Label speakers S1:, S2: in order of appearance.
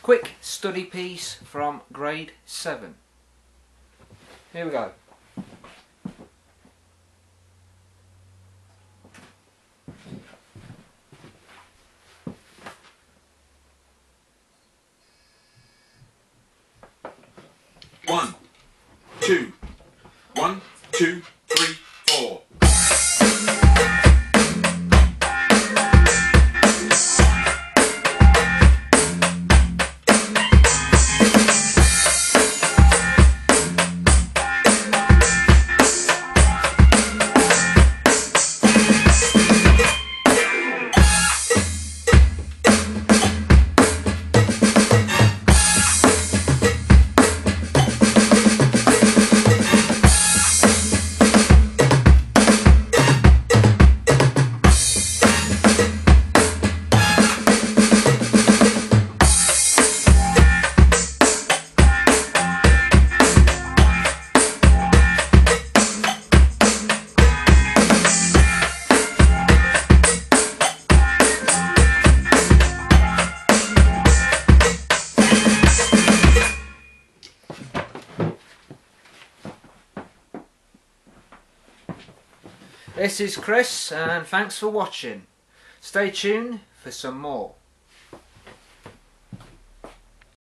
S1: quick study piece from grade 7. Here we go.
S2: One, two, 1, 2, 3, 4.
S1: This is Chris, and thanks for watching. Stay tuned for some more.